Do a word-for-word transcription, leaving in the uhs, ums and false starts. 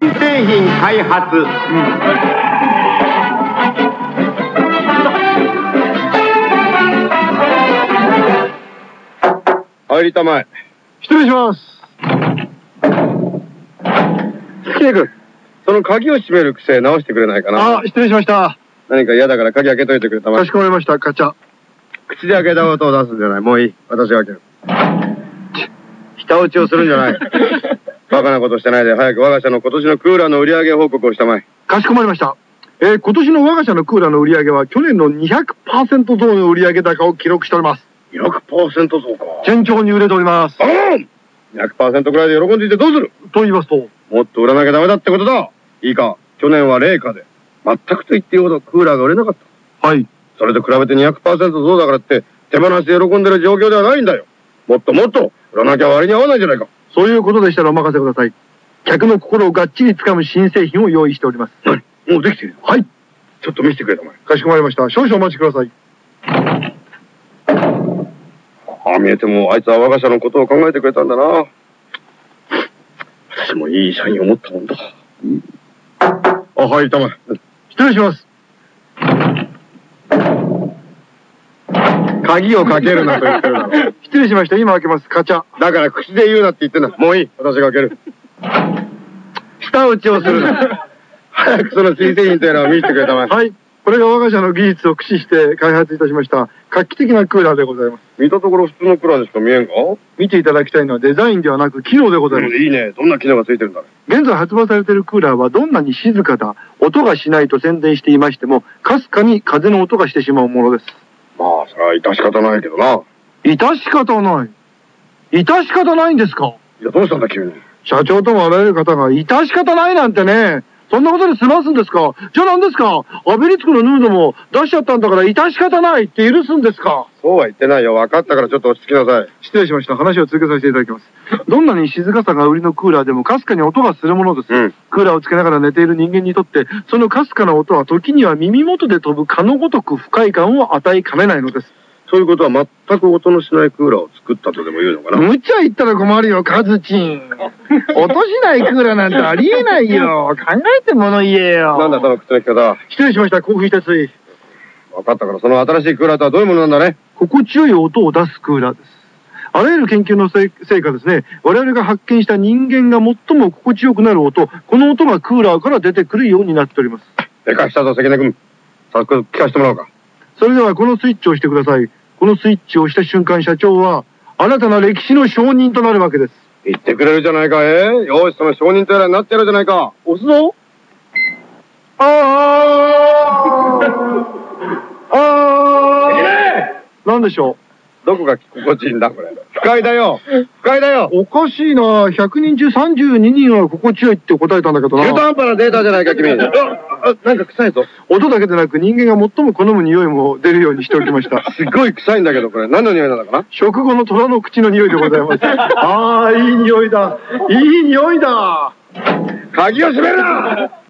製品開発、うん、 入りたまえ。 失礼します。 月根君、その鍵を閉める癖直してくれないかな。 あ、失礼しました。 何か嫌だから鍵開けといてくれたまえ。 かしこまりました。カチャ。 口で開けた音を出すんじゃない。もういい。私が開ける。舌打ちをするんじゃない。バカなことしてないで、早く我が社の今年のクーラーの売上報告をしたまえ。 かしこまりました。えー、今年の我が社のクーラーの売上は去年の にひゃくパーセント 増の売上高を記録しております。 にひゃくパーセント 増か。 順調に売れております。 バカーン !にひゃくパーセント くらいで喜んでいてどうすると言いますと、 もっと売らなきゃダメだってことだ。いいか、去年は冷夏で全くと言っていいほどクーラーが売れなかった。 はい。 それと比べて にひゃくパーセント 増だからって手放しで喜んでる状況ではないんだよ。もっともっと売らなきゃ割に合わないじゃないか。 そういうことでしたらお任せください。客の心をがっちりつかむ新製品を用意しております。 何？もうできている？ はい。 ちょっと見せてくれたまえ。 かしこまりました。少々お待ちください。 ああ見えてもあいつは我が社のことを考えてくれたんだな。私もいい社員を持ったもんだ。あ、はい、たまえ。 失礼します。 鍵をかけるなと言ってるだろ。 失礼しました。今開けます。カチャ。 だから口で言うなって言ってんだ。もういい。私が開ける。舌打ちをするな。早くその新製品というのを見せてくれたまえ。 はい。これが我が社の技術を駆使して開発いたしました画期的なクーラーでございます。 見たところ普通のクーラーでしか見えんか？ 見ていただきたいのはデザインではなく機能でございます。 いいね。どんな機能がついてるんだね。 現在発売されているクーラーはどんなに静かだ、音がしないと宣伝していましても、かすかに風の音がしてしまうものです。 まあ、それは致し方ないけどな。 致し方ない。致し方ないんですか？ いや、どうしたんだ急に。 社長ともあらゆる方が致し方ないなんてね。そんなことで済ますんですか？じゃあ何ですか？アベリツクのヌードも出しちゃったんだから致し方ないって許すんですか？ そうは言ってないよ。分かったからちょっと落ち着きなさい。 失礼しました。話を続けさせていただきます。どんなに静かさが売りのクーラーでもかすかに音がするものです。うん、クーラーをつけながら寝ている人間にとって、そのかすかな音は時には耳元で飛ぶ蚊のごとく不快感を与えかねないのです。 そういうことは全く音のしないクーラーを作ったとでも言うのかな。 無茶言ったら困るよ、カズチン。音しないクーラーなんてありえないよ。考えて物言えよ。 なんだその口の利き方。 失礼しました。興奮したつい。 分かったから、その新しいクーラーとはどういうものなんだね。 心地よい音を出すクーラーです。あらゆる研究の成果ですね、我々が発見した人間が最も心地よくなる音、この音がクーラーから出てくるようになっております。 でかしたぞ、関根君。早速聞かせてもらおうか。 それではこのスイッチを押してください。このスイッチを押した瞬間、社長は新たな歴史の証人となるわけです。 言ってくれるじゃないか。えー、よし、その証人とやらになってやるじゃないか。押すぞ。あーあーなんでしょう。どこが心地いいんだこれ。不快だよ。不快だよ。 おかしいな。ひゃくにん中さんじゅうににんは心地よいって答えたんだけどな。 中途半端なデータじゃないか君。あ、あ、なんか臭いぞ。 音だけでなく人間が最も好む匂いも出るようにしておきました。 すごい臭いんだけどこれ何の匂いなのかな。 食後の虎の口の匂いでございます。ああ、いい匂いだ。いい匂いだ。 鍵を閉めるな。